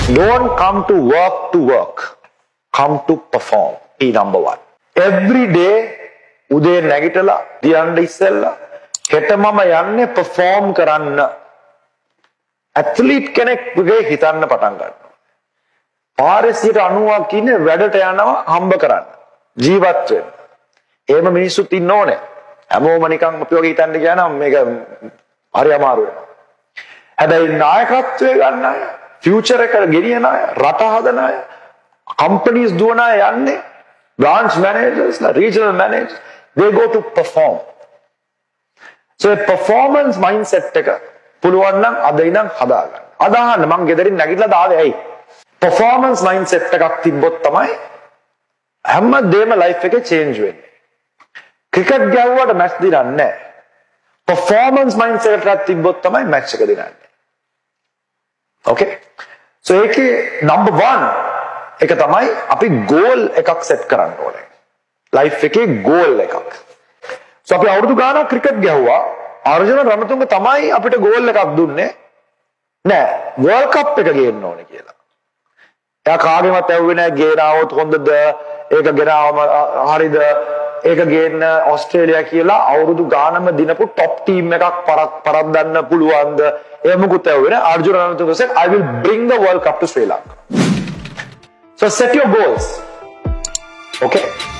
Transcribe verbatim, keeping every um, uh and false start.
Don't come to work to work. Come to perform. P number one. Every day, උදේ නැගිටලා තියන්න ඉස්සෙල්ලා හෙට මම යන්නේ perform කරන්න. ඇත්ලීට් කෙනෙක්ගේ හිතන්න පටන් ගන්නවා. පාරේ සිට අනූවක් ඉන්නේ වැඩට යනවා හම්බ කරන්න. ජීවත් වෙන්න. එහෙම මිනිස්සුත් ඉන්න ඕනේ. හැමෝම නිකන් අපි වගේ හිතන්න ගියා නම් මේක හරි අමාරු වෙනවා. හැබැයි නායකත්වය ගන්න අය, ෆියුචර් එක ගෙනියන අය, රට හදන අය, companies දුවන අය යන්නේ branch managers, regional managers, they go to perform. So a performance mindset එක පුළුවන් නම් අද ඉඳන් හදාගන්න. අදහන්න මං ගෙදරින් නැගිටලා දාවේ ඇයි? performance mindset එකක් තිබ්බොත් තමයි හැමදේම life එකේ change වෙන්නේ. ක්‍රිකට් ගැව්වට match දිනන්නේ නැහැ. performance mindset එකක් තිබ්බොත් තමයි match එක දිනන්නේ. Okay? So ඒකේ number one එක තමයි අපි goal එකක් set කරන්න ඕනේ. life එකේ goal එකක්. So අපි අවුරුදු ගානක් ක්‍රිකට් ගැහුවා. අර්ජුන රණතුංග තමයි අපිට goal එකක් දුන්නේ. නෑ, World Cup එක ගේන්න ඕනේ කියලා. එයා කාගෙවත් ඇහුවේ නෑ ගේනාවොත් හොඳද? ඒක ගෙනාවම හරිද? ඒක ගේන්න ඕස්ට්‍රේලියා කියලා අවුරුදු ගානම දිනපු top team එකක් පරක් පරද්දන්න පුළුවන්ද? ඒ මොකුත් ඇහුවේ නෑ. Arjuna Ranatunga said I will bring the World Cup to Sri Lanka. So set your goals. Okay?